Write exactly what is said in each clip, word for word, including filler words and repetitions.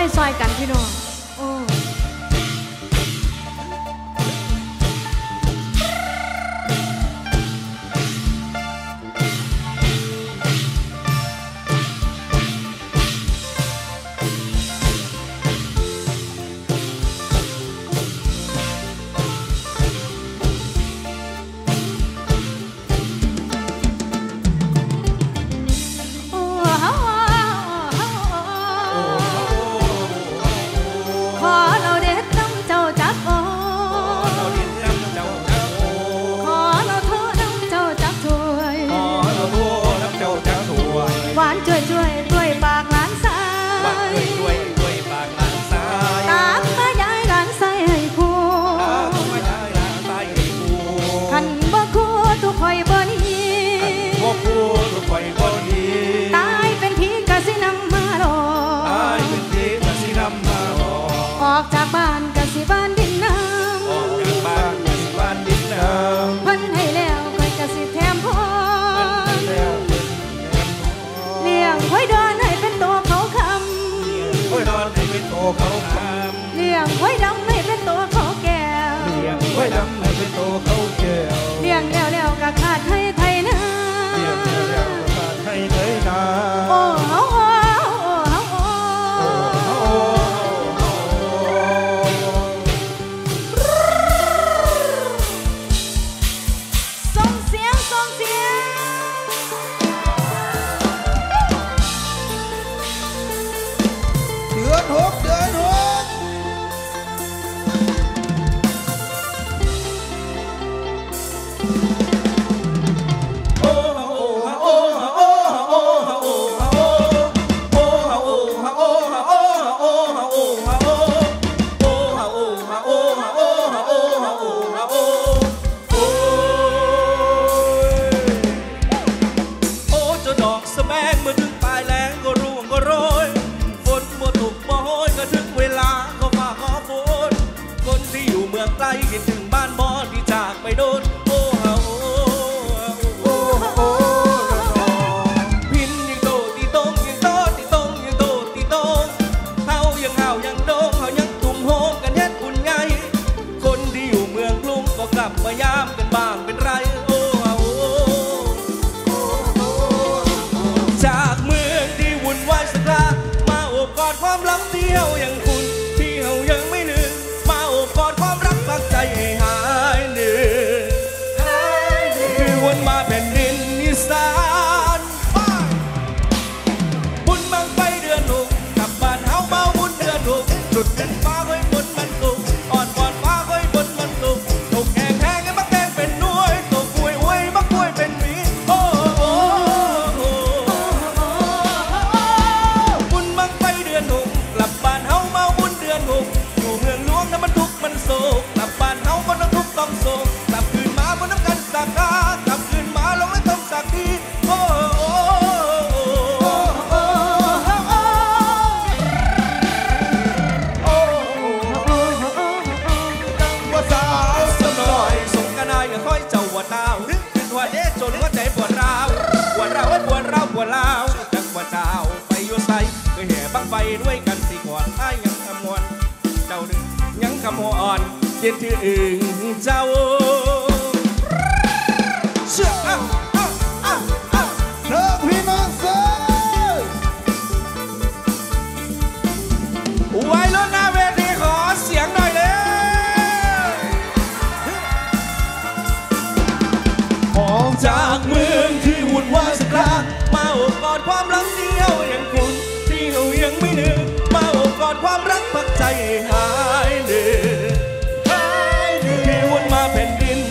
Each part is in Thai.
ยซอยกันพี่น้องโอ้เลี้ยงไว้ดำไม่เป็นตัวเขาแก่เลี้ยงไว้ดำไม่เป็นตัวเขาแก่เลี้ยงแล้วแล้วก็ขาดไทยไทยนะเลี้ยงแล้วแล้วก็ขาดไทยไทยนะโอ้โอ้โอ้โอ้ส่งเสียงส่งเสียงเดือนหกเดือนหกคิดถึงบ้านบอที่จากไปโดนโอ้ฮาโอ้โอ้โอ้พินยังโตตีตงยังโตตีตงยังโตตีตงเฮายังเฮายังโดงเฮายังตุ่มโฮมกันเฮ็ดอุ่นไงคนที่อยู่เมืองกรุงก็กลับมายามกันบ้างเป็นไรโอ้ฮาโอ้จากเมืองที่วุ่นวายสักลามาโอบกอดความหลังที่เฮายังคุณที่เฮายังไม่ลืมมาโอบกอดความรักปักใจให้หายเหนื่อยคือวนมาแผ่นดินอีสานบุญบังไฟเดือนหกกลับบ้านเฮาเมาบุญเดือนหกจุดเด่นฟ้าค่อยบนมันตกอ่อนก่อนฟ้าค่อยบนมันตกตกแห้งแห้งให้มักแดงเป็นน้วยตกป่วยอวยมักป่วยเป็นหมีโอ้โอ้บุญบังไฟเดือนหกกลับบ้านเฮาเมาบุญเดือนหกอยู่เมืองหลวงนั้นมันทุกข์มันโศกกลับบ้านเฮาบ่ต้องทุกข์ต้องโศกกลับคืนมาบ่น้ำกันสักกากลับคืนมาลงและต้องสักทีโอ้โอ้โอ้โอ้โอ้ว่าสาวสมน้อยสงกันนายอย่าค่อยเจ้าว่าดาวคือตัวเด็กจนหัวใจปวดร้าวปวดร้าวปวดร้าวปวดร้าวจักว่าเจ้าไปอยู่ไสก็แห่บังไฟด้วยกันสิก่อนอ้ายยังคำมวลเจ้าดึงยังคำอ่อนเย็นที่อื่นเจ้าเชื่ออ่ะอ่ะอ่ะอ่ะเธอพี่น้องเสือไว้รถหน้าเวทีขอเสียงหน่อยเลยออกจากเมืองที่วุ่นวายสักครั้งมาโอบกอดความรักเดียวอย่างคุณที่เรายังไม่นึกมาโอบกอดความรักพักใจหายเหนื่อยที่วนมาแผ่นดิน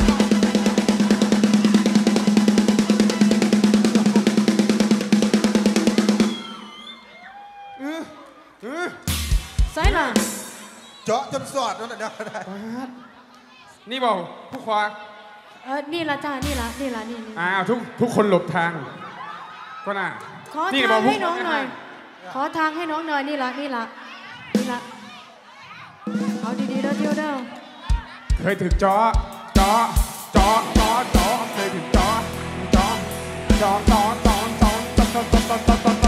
ใส่ล่ะเจาะจนสอดนั่นแหละนี่บอกผู้ควาเออนี่ละจ้านี่ละนี่ละนี่นี่อ้าวทุกทุกคนหลบทางก็น่าขอทางให้น้องหน่อยขอทางให้น้องหน่อยนี่ละนี่ละนี่ละเอาดีๆแล้วเดียวเด้อเคยถึงจอจอจอจอจอเคยถึงจอจอจอจอจอจอจอจอจอจอจอจอ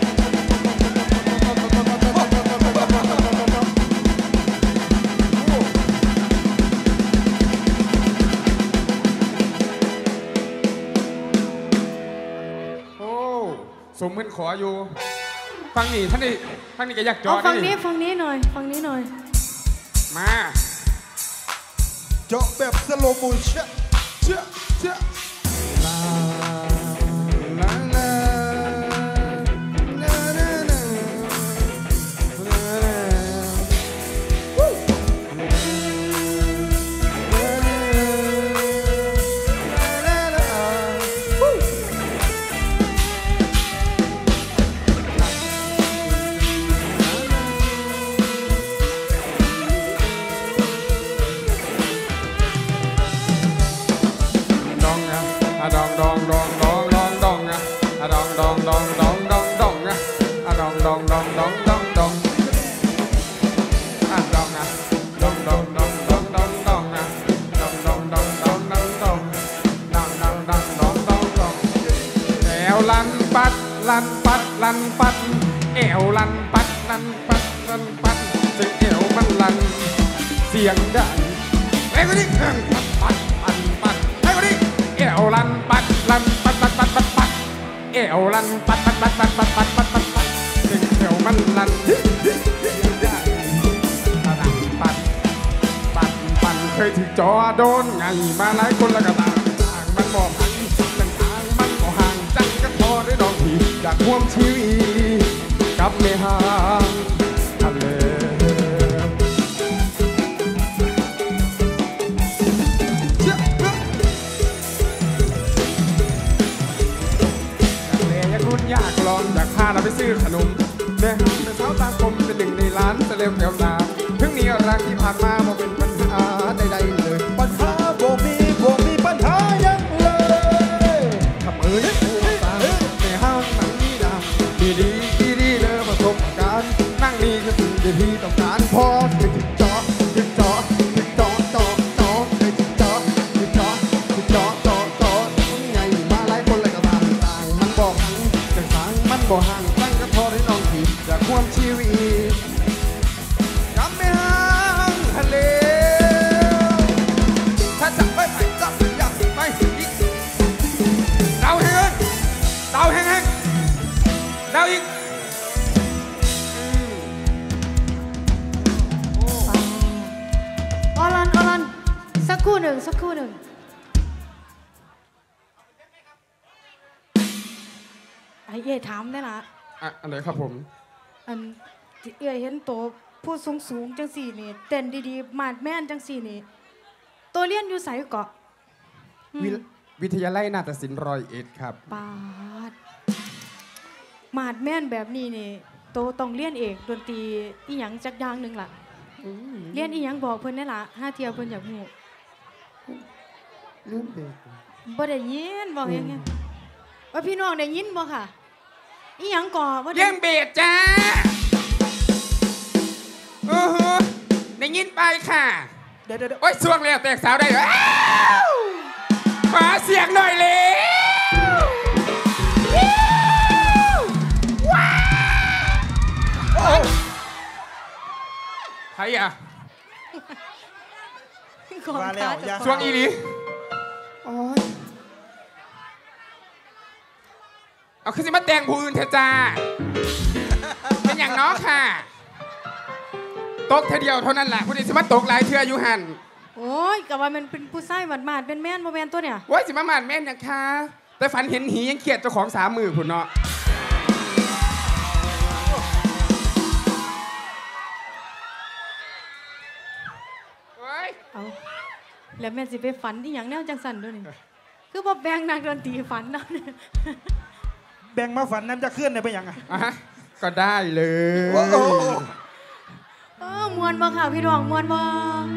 สมมือนขออยู่ฟังนี่ท่านนี่ท่านนี่ก็อยากจอดฟังนี้ฟังนี้หน่อยฟังนี้หน่อยมาเจาะแบบสโลโมชั่นเจ้าเจ้าลาลาลาลาลาลาดองดองดองดองดองดองอะดองดองดองดองดองดองอะดองดองดองดองดองดองอะดองอะดองดองดองดองดองดองอะดองดองดองดองดองดองดองดองดองดองดองดองแอวลันปัดลันปัดลันปัดแอวลันปัดลันปัดลันปัดซึ่งแอวมันลันเสียงดังไอ้คนนี้ปัดปัดปัดปัดไอ้คนนี้เอวลันปัดลันปัดปัดปัดปัดปัดเอวลันปัดปัดปัดปัดปัดปัดปัดปัดปัดถึงเอวมันลันปัดปัดปัดปัดเคยถึงจอโดนไงมาหลายคนแล้วก็ต่างต่างมันบอกหันต่างทางมันก็ห่างจังกันพอได้ดอกทีอยากร่วมชีวิตกับเมหาทะเลอยากลองอยากพาเราไปซื้อขนมแม่ห้างเป็นเช้าตากลมเป็นหนึ่งในร้านจะเร็วแถวนาถึงนี้รักที่ผ่านมาบ่เป็นปัญหาใดๆเลยปัญหาบ่มีบ่มีปัญหายังเลยขับเอ๋ยตาแม่ห้างนั่งนี่นะดีดีดีดีเลยประสบการณ์นั่งนี่ก็คือดีบ่ห่างตั้งกระทอให้น้องผิดจากความชีวิตกำไม่ห่างทะเลถ้าจับไม่ไปจับอยากไปอีกดาวแห้งดาวแห้งดาวอีกออลันออลันสักครู่หนึ่งสักครู่หนึ่งไอ้เอ๋ถามได้ละอะอะไรครับผมอันที่เอ๋เห็นโตผู้สูงสูงจังสี่นี่เต้นดีๆมาดแม่นจังสี่นี่ตัวเลี้ยนอยู่ใสเกาะวิวิทยาลัยนาฏศิลป์ร้อยเอ็ดครับปาดมาดแม่นแบบนี้นี่โตต้องเลี้ยนเอกดนตรีอีหยังจักอย่างหนึ่งล่ะเลี้ยนอีหยังบอกเพิ่นได้ละห้าเทียวเพิ่นอยากหูเรื่องเด็กบ่ได้ยินบอกยังไงว่าพี่น้องได้ยินบ่ค่ะอีหยังก่อว่าเรื่องเบสจ้าโอ้โหได้ยินไปค่ะเดี๋ยวเดี๋ยวโอ้ยสวงแล้วแตกสาวได้เหรอขอเสียงหน่อยเลยว้าวใครอ่ะของมาแล้วตาอย่าสวงอีนี่โอ้ยเอาขึ้นสิมาแต่งผู้อื่นเถอะจ้าเป็นอย่างน้องค่ะตกเธอเดียวเท่านั้นแหละผู้นี้สิมาตกหลายเทืออยู่หันโอ้ยก็ว่ามันเป็นผู้ชายหมาดๆเป็นแม่นบ่แม่นตัวเนี่ยโอ้ยสิมาหมาดแม่นอย่างค่ะแต่ฝันเห็นหียังเขียดเจ้าของสามมือผุนเนาะโอ้ยเอาแล้วแม่นสิไปฝันที่หยังแนวจังสั่นด้วยนี่คือบ่แบ่งนักดนตรีฝันเนาะแบ่งมาฝันน้ำจะเคลื่อนได้ไปยังไงอ่ะฮะก็ได้เลยโอ้โหเออมวนบ่ค่ะพี่น้องมวนบ่